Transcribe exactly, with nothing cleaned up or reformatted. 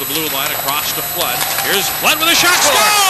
the blue line across to Flood. Here's Flood with a shot. Score!